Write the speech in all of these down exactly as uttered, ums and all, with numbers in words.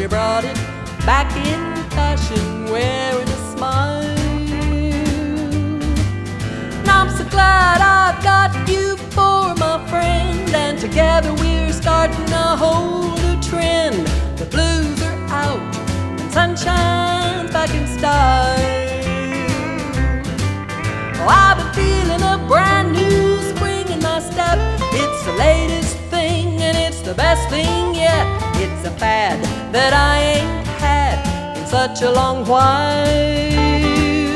you brought it back in fashion, wearing a smile. Now I'm so glad I've got you for my friend, and together we're starting a whole new trend. The blues are out and sunshine's back in style. Oh, I've been feeling a brand new spring in my step. It's the latest thing and it's the best thing yet. It's a fad that I ain't had in such a long while.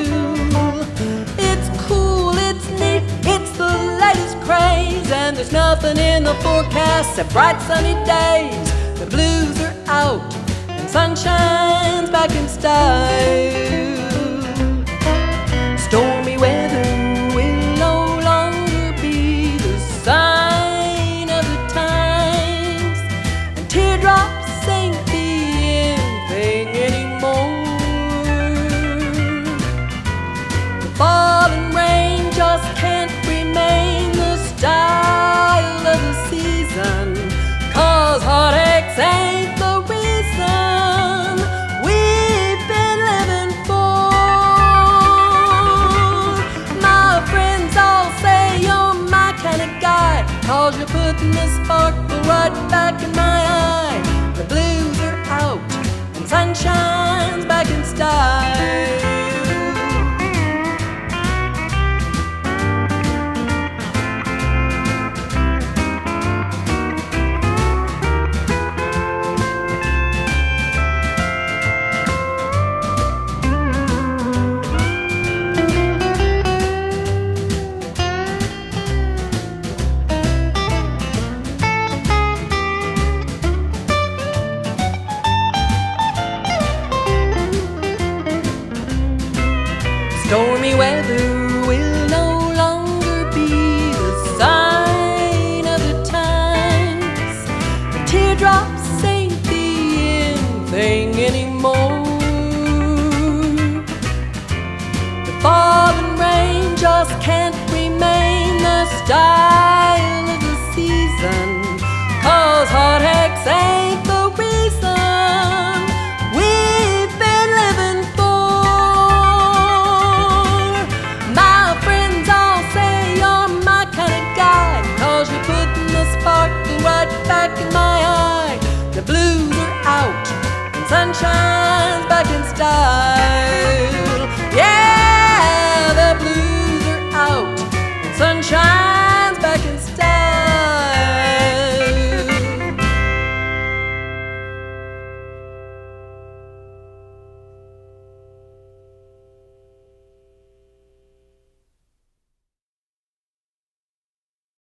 It's cool, it's neat, it's the latest craze, and there's nothing in the forecast except bright sunny days. The blues are out and sunshine's back in style. Stormy weather will no longer be the sign of the times, and teardrops ain't the end thing anymore. The falling rain just can't remain the style of the season, 'cause heartaches ain't the reason we've been living for. My friends all say you're my kind of guy, 'cause you're putting the sparkle right back in my eye. The blues are out and sunshine's back in style. Stormy weather will no longer be the sign of the times, the teardrops ain't the end thing anymore. The falling rain just can't remain the style of the season, 'cause heartaches ain't the reason we've been living for. Right back in my eye. The blues are out and sunshine's back in style.